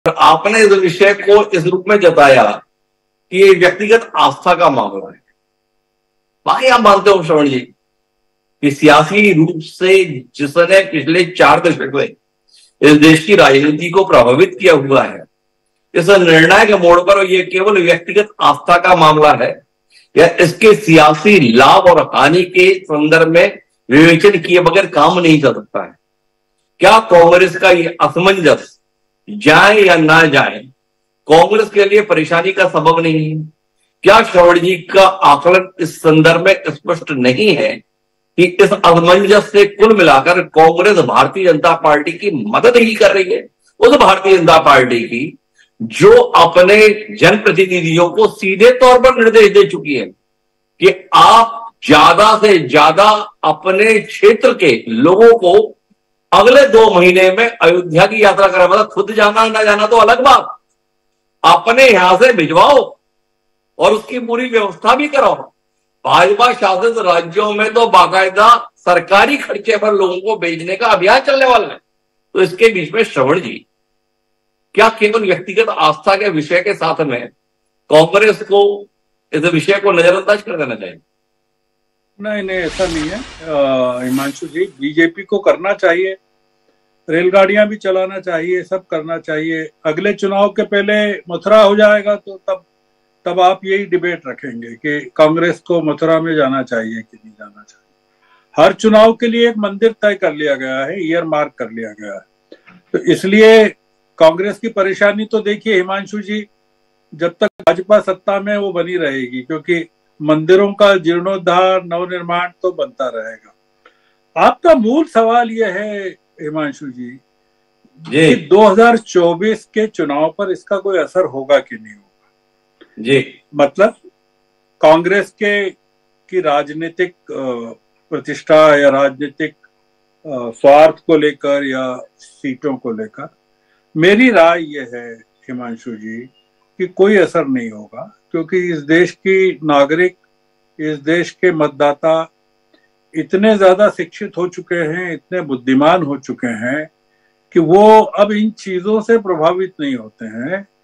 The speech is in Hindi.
आपने इस विषय को इस रूप में जताया कि ये व्यक्तिगत आस्था का मामला है। बाकी आप मानते हो श्रवण जी कि सियासी रूप से जिसने पिछले 4 दशक में इस देश की राजनीति को प्रभावित किया हुआ है, इस निर्णायक मोड़ पर ये केवल व्यक्तिगत आस्था का मामला है या इसके सियासी लाभ और हानि के संदर्भ में विवेचन किए बगैर काम नहीं चल सकता है? क्या कांग्रेस का ये असमंजस जाए या ना जाए कांग्रेस के लिए परेशानी का सबब नहीं है? क्या श्रवण जी का आकलन इस संदर्भ में स्पष्ट नहीं है कि इस असमंजस से कुल मिलाकर कांग्रेस भारतीय जनता पार्टी की मदद ही कर रही है, उस भारतीय जनता पार्टी की जो अपने जनप्रतिनिधियों को सीधे तौर पर निर्देश दे चुकी है कि आप ज्यादा से ज्यादा अपने क्षेत्र के लोगों को अगले 2 महीने में अयोध्या की यात्रा करें। मतलब खुद जाना ना जाना तो अलग बात, अपने यहां से भिजवाओ और उसकी पूरी व्यवस्था भी कराओ। भाजपा शासित राज्यों में तो बाकायदा सरकारी खर्चे पर लोगों को भेजने का अभियान चलने वाला है। तो इसके बीच में श्रवण जी, क्या केवल व्यक्तिगत आस्था के विषय के साथ में कांग्रेस को इस विषय को नजरअंदाज कर देना चाहिए? नहीं नहीं, ऐसा नहीं है हिमांशु जी। बीजेपी को करना चाहिए, रेलगाड़ियां भी चलाना चाहिए, सब करना चाहिए। अगले चुनाव के पहले मथुरा हो जाएगा तो तब आप यही डिबेट रखेंगे कि कांग्रेस को मथुरा में जाना चाहिए कि नहीं जाना चाहिए। हर चुनाव के लिए एक मंदिर तय कर लिया गया है, ईयर मार्क कर लिया गया है। तो इसलिए कांग्रेस की परेशानी तो देखिए हिमांशु जी, जब तक भाजपा सत्ता में वो बनी रहेगी, क्योंकि मंदिरों का जीर्णोद्धार नवनिर्माण तो बनता रहेगा। आपका मूल सवाल यह है हिमांशु जी कि 2024 के चुनाव पर इसका कोई असर होगा कि नहीं होगा जी। मतलब कांग्रेस की राजनीतिक प्रतिष्ठा या राजनीतिक स्वार्थ को लेकर या सीटों को लेकर मेरी राय यह है हिमांशु जी कि कोई असर नहीं होगा, क्योंकि इस देश की नागरिक, इस देश के मतदाता इतने ज्यादा शिक्षित हो चुके हैं, इतने बुद्धिमान हो चुके हैं कि वो अब इन चीजों से प्रभावित नहीं होते हैं।